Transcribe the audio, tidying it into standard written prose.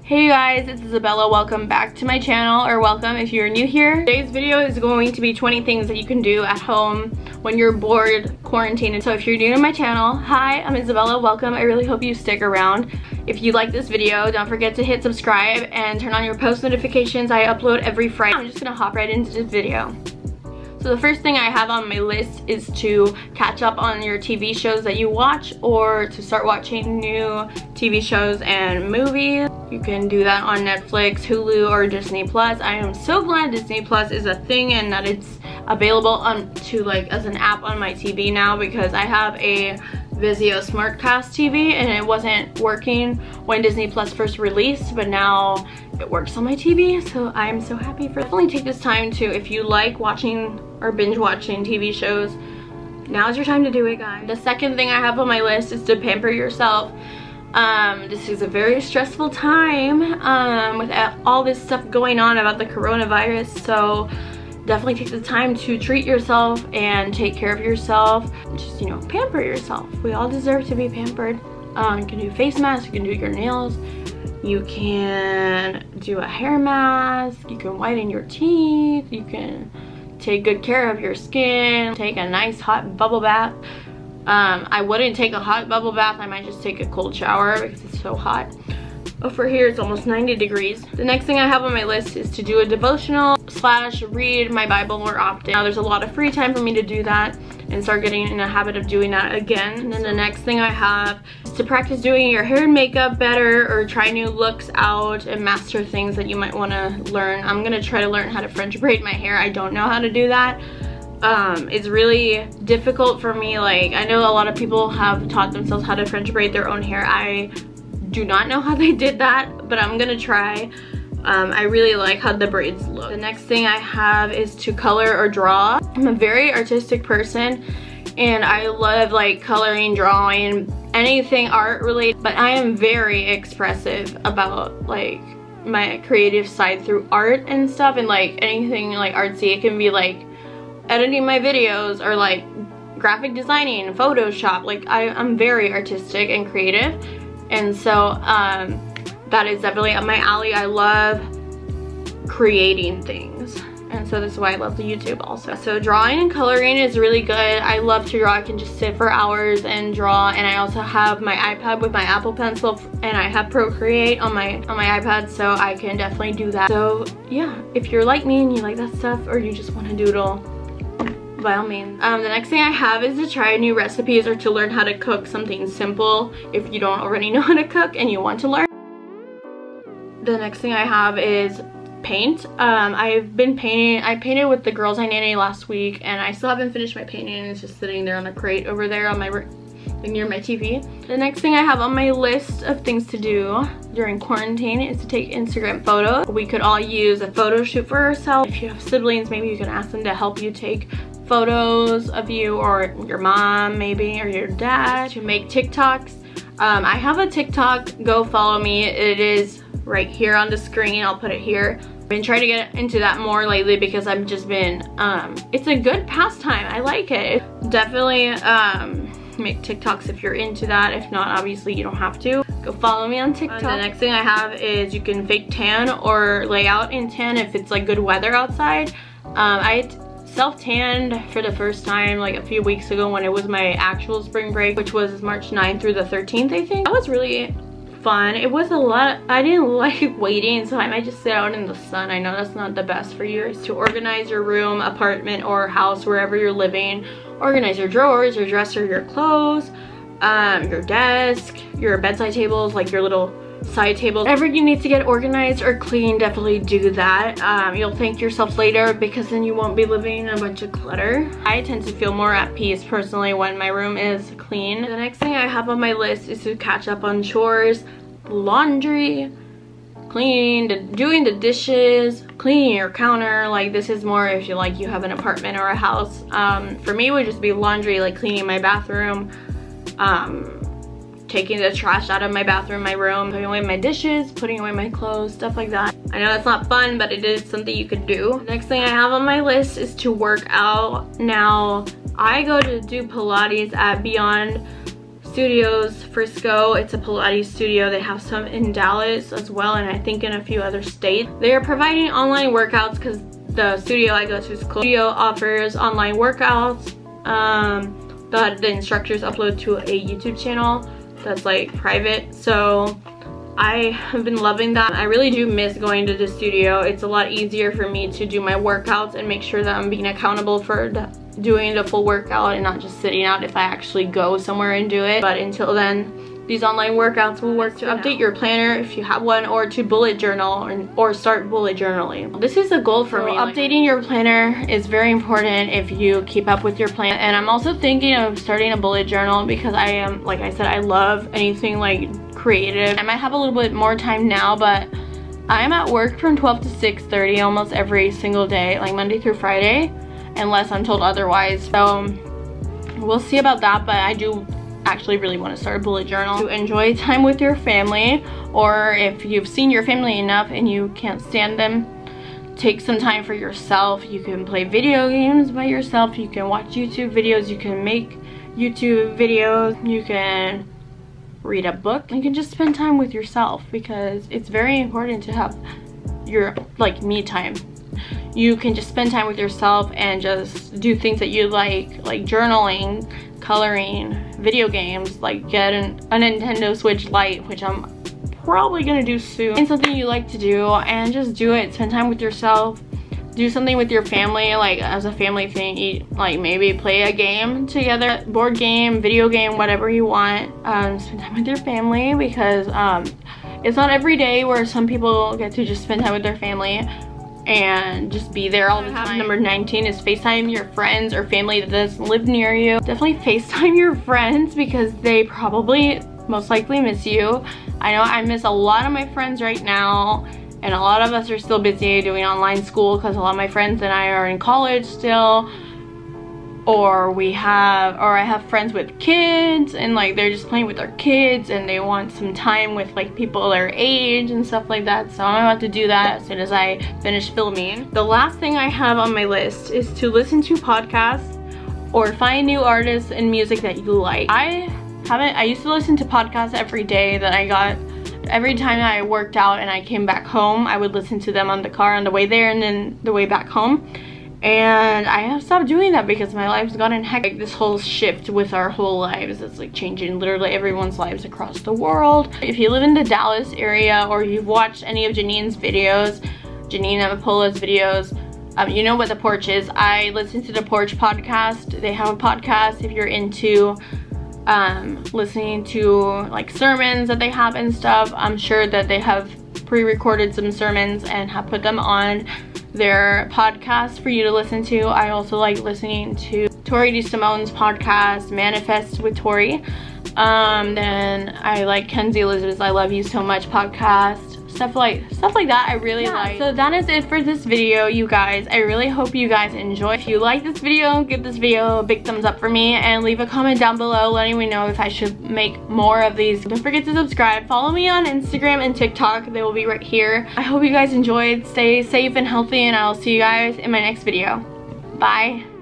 Hey guys, it's Isabella. Welcome back to my channel, or welcome if you're new here. Today's video is going to be 20 things that you can do at home when you're bored, quarantined. So if you're new to my channel, hi, I'm Isabella. Welcome. I really hope you stick around. If you like this video, don't forget to hit subscribe and turn on your post notifications. I upload every Friday. I'm just gonna hop right into this video. So the first thing I have on my list is to catch up on your TV shows that you watch, or to start watching new TV shows and movies. You can do that on Netflix, Hulu, or Disney Plus. I am so glad Disney Plus is a thing and that it's available as an app on my TV now, because I have a Vizio SmartCast TV and it wasn't working when Disney Plus first released, but now it works on my TV, so I'm so happy for it. Definitely take this time to, if you like watching or binge watching TV shows, now's your time to do it, guys. The second thing I have on my list is to pamper yourself. This is a very stressful time with all this stuff going on about the coronavirus, so definitely take the time to treat yourself and take care of yourself. Just, you know, pamper yourself. We all deserve to be pampered. You can do face masks, you can do your nails, you can do a hair mask, you can whiten your teeth, you can take good care of your skin, take a nice hot bubble bath. I wouldn't take a hot bubble bath, I might just take a cold shower because it's so hot. Over here it's almost 90 degrees. The next thing I have on my list is to do a devotional / read my Bible more often. Now there's a lot of free time for me to do that and start getting in a habit of doing that again. And then the next thing I have is to practice doing your hair and makeup better, or try new looks out and master things that you might want to learn. I'm gonna try to learn how to French braid my hair. I don't know how to do that. It's really difficult for me. Like, I know a lot of people have taught themselves how to French braid their own hair. I do not know how they did that, but I'm gonna try. I really like how the braids look. The next thing I have is to color or draw. I'm a very artistic person and I love like coloring, drawing, anything art related, but I am very expressive about like my creative side through art and stuff, and like anything like artsy. It can be like editing my videos or like graphic designing, Photoshop. Like I'm very artistic and creative, and so that is definitely up my alley. I love creating things, and so this is why I love the YouTube also. So drawing and coloring is really good. I love to draw. I can just sit for hours and draw, and I also have my iPad with my Apple Pencil, and I have Procreate on my iPad, so I can definitely do that. So yeah, if you're like me and you like that stuff, or you just want to doodle, by all means. The next thing I have is to try new recipes, or to learn how to cook something simple if you don't already know how to cook and you want to learn. The next thing I have is paint. I've been painting. I painted with the girls I nanny last week, and I still haven't finished my painting. It's just sitting there on a crate over there on my near my TV. The next thing I have on my list of things to do during quarantine is to take Instagram photos. We could all use a photo shoot for ourselves. If you have siblings, maybe you can ask them to help you take photos of you, or your mom maybe, or your dad. To make TikToks. I have a TikTok. Go follow me. It is right here on the screen. I'll put it here. I've been trying to get into that more lately because I've just been, it's a good pastime. I like it. Definitely make TikToks if you're into that. If not, obviously you don't have to. Go follow me on TikTok. The next thing I have is you can fake tan or lay out in tan if it's like good weather outside. I self-tanned for the first time like a few weeks ago when it was my actual spring break, which was March 9th through the 13th, I think. That was really fun. It was a lot. I didn't like waiting, so I might just sit out in the sun. I know that's not the best for you. It's to organize your room, apartment, or house, wherever you're living. Organize your drawers, your dresser, your clothes, your desk, your bedside tables, like your little side tables. Whatever you need to get organized or clean, definitely do that. You'll thank yourself later, because then you won't be living in a bunch of clutter. I tend to feel more at peace personally when my room is clean. The next thing I have on my list is to catch up on chores, laundry, cleaning, doing the dishes, cleaning your counter. Like, this is more if you have an apartment or a house. For me, it would just be laundry, like cleaning my bathroom, taking the trash out of my bathroom, my room, putting away my dishes, putting away my clothes, stuff like that. I know that's not fun, but it is something you could do. Next thing I have on my list is to work out. Now, I go to do Pilates at Beyond Studios, Frisco. It's a Pilates studio. They have some in Dallas as well, and I think in a few other states. They are providing online workouts because the studio I go to is closed. The studio offers online workouts that the instructors upload to a YouTube channel that's like private. So I have been loving that. I really do miss going to the studio. It's a lot easier for me to do my workouts and make sure that I'm being accountable for doing the full workout and not just sitting out if I actually go somewhere and do it. But until then, these online workouts will work to update your planner if you have one, or to bullet journal or start bullet journaling. This is a goal for me. Updating your planner is very important if you keep up with your plan. And I'm also thinking of starting a bullet journal because I am, like I said, I love anything like creative. I might have a little bit more time now, but I'm at work from 12 to 6:30 almost every single day, like Monday through Friday, unless I'm told otherwise. So we'll see about that, but I do actually really want to start a bullet journal to enjoy time with your family, or if you've seen your family enough and you can't stand them, take some time for yourself. You can play video games by yourself, you can watch YouTube videos, you can make YouTube videos, you can read a book. You can just spend time with yourself because it's very important to have your like me time. You can just spend time with yourself and just do things that you like journaling, coloring, video games, like get a Nintendo Switch Lite, which I'm probably gonna do soon. Find something you like to do and just do it. Spend time with yourself. Do something with your family, like as a family thing. Eat, like maybe play a game together, board game, video game, whatever you want. Spend time with your family because it's not every day where some people get to just spend time with their family and just be there all the time. Number 19 is FaceTime your friends or family that doesn't live near you. Definitely FaceTime your friends because they probably most likely miss you. I know I miss a lot of my friends right now, and a lot of us are still busy doing online school because a lot of my friends and I are in college still, or I have friends with kids and like they're just playing with their kids and they want some time with like people their age and stuff like that. So I'm about to do that as soon as I finish filming. The last thing I have on my list is to listen to podcasts or find new artists and music that you like. I used to listen to podcasts every day that I got. Every time I worked out and I came back home, I would listen to them on the car on the way there and then the way back home. And I have stopped doing that because my life's gotten hectic. Like, this whole shift with our whole lives, it's like changing literally everyone's lives across the world. If you live in the Dallas area or you've watched any of Janine's videos, Janine Amapola's videos, you know what The Porch is. I listen to The Porch podcast. They have a podcast if you're into listening to like sermons that they have and stuff. I'm sure that they have pre-recorded some sermons and have put them on their podcast for you to listen to. I also like listening to Tori DeSimone's podcast, Manifest with Tori. Then I like Kenzie Elizabeth's I Love You So Much podcast. Stuff like that I really like. So that is it for this video, you guys. I really hope you guys enjoy. If you like this video, give this video a big thumbs up for me and leave a comment down below letting me know if I should make more of these. Don't forget to subscribe. Follow me on Instagram and TikTok. They will be right here. I hope you guys enjoyed. Stay safe and healthy, and I'll see you guys in my next video. Bye.